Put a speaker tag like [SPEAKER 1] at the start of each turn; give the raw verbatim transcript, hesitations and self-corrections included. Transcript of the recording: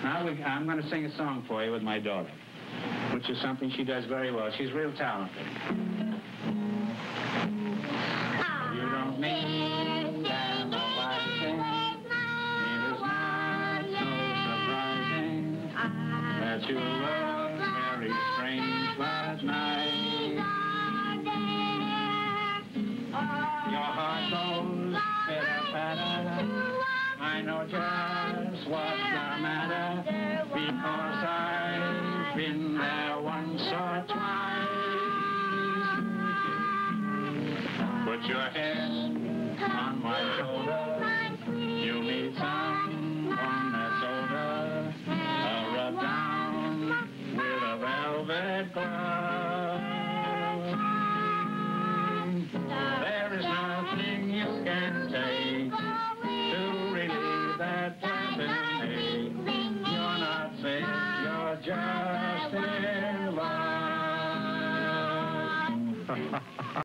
[SPEAKER 1] Now we, I'm going to sing a song for you with my daughter, which is something she does very well. She's real talented. You don't need analyzing. It is not so surprising that you look very strange last night. Your heart goes pitter-patter. I know just what's the matter, because I've been there once or twice. Put your head on my shoulder. You meet someone that's older. A rub down with a velvet glove. There is nothing you can take to relieve that pleasant ache. You're not sick, you're just in love.